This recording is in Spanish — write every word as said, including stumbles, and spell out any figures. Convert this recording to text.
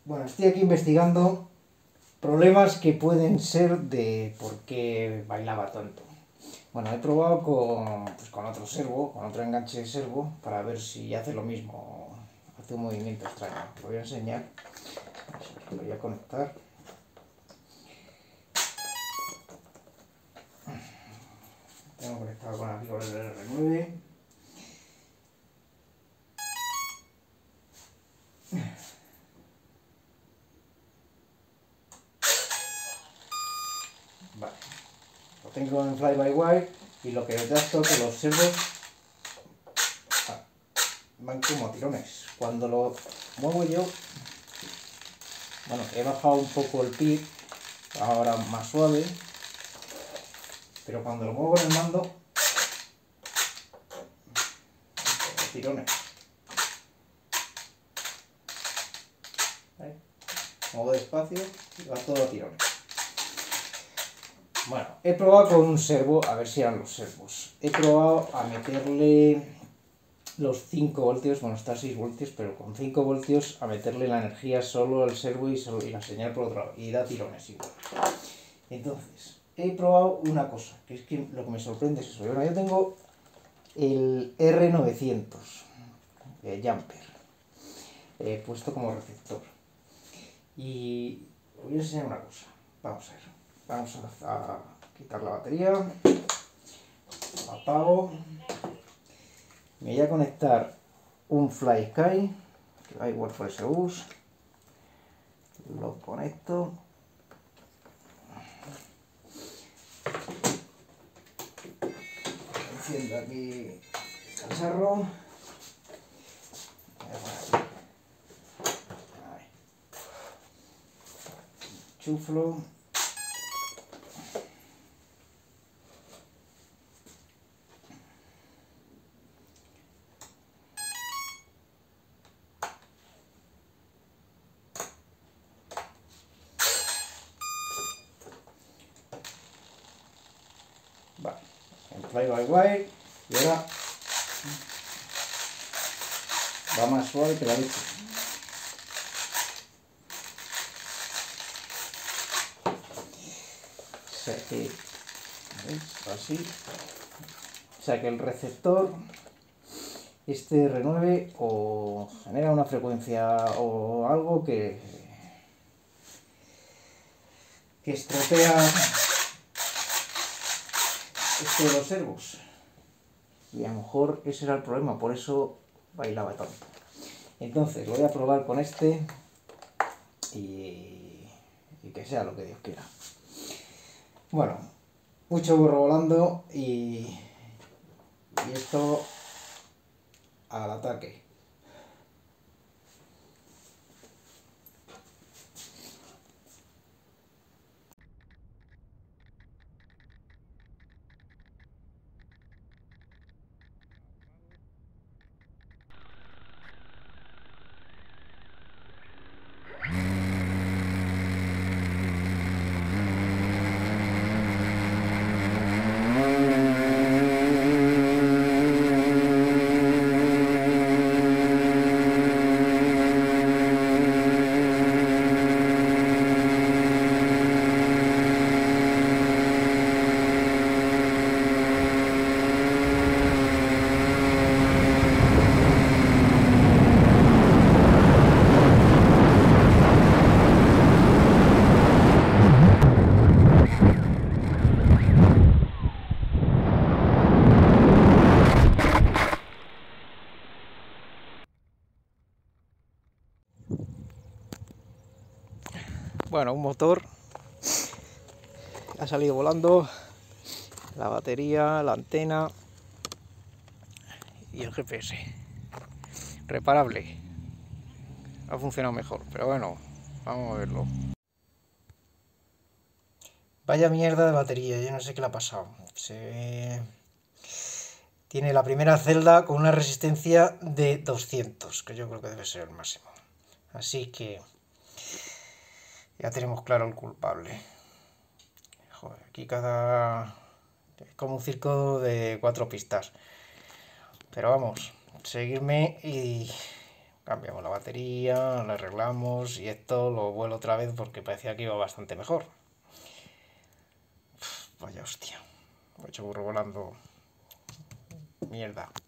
Bueno, estoy aquí investigando problemas que pueden ser de por qué bailaba tanto. Bueno, he probado con, pues, con otro servo, con otro enganche de servo, para ver si hace lo mismo, hace un movimiento extraño. Lo voy a enseñar, lo voy a conectar. Tengo conectado con aquí con el R nueve. Vale, lo tengo en fly-by-wire y lo que detecto es que los servos van como tirones. Cuando lo muevo yo, bueno, he bajado un poco el pitch, ahora más suave, pero cuando lo muevo en el mando, tirones. ¿Vale? Muevo despacio y va todo a tirones. Bueno, he probado con un servo, a ver si eran los servos. He probado a meterle los cinco voltios, bueno, está a seis voltios, pero con cinco voltios a meterle la energía solo al servo y, solo, y la señal por otro lado, y da tirones igual. Entonces, he probado una cosa, que es que lo que me sorprende es eso. Bueno, yo tengo el R novecientos eh, Jumper eh, puesto como receptor, y voy a enseñar una cosa. Vamos a ver, vamos a, a quitar la batería, lo apago. Me voy a conectar un FlySky, que va igual por ese bus. Lo conecto. Enciendo aquí el cacharro. Chuflo. Vale, en fly-by-wire, y ahora va más suave que la leche. O sea que, ¿veis? Así. O sea que el receptor, este R nueve, o genera una frecuencia o algo que, que estropea esto de los servos. Y a lo mejor ese era el problema, por eso bailaba tanto. Entonces lo voy a probar con este y, y que sea lo que Dios quiera. Bueno, mucho burro volando y, y esto al ataque. Bueno, un motor ha salido volando, la batería, la antena y el G P S. Reparable. Ha funcionado mejor, pero bueno, vamos a verlo. Vaya mierda de batería, yo no sé qué le ha pasado. Se... Tiene la primera celda con una resistencia de doscientos, que yo creo que debe ser el máximo. Así que ya tenemos claro el culpable. Joder, aquí cada... es como un circo de cuatro pistas. Pero vamos, seguirme y Cambiamos la batería, la arreglamos y esto lo vuelo otra vez porque parecía que iba bastante mejor. Uf, vaya hostia. Me he hecho burro volando. Mierda.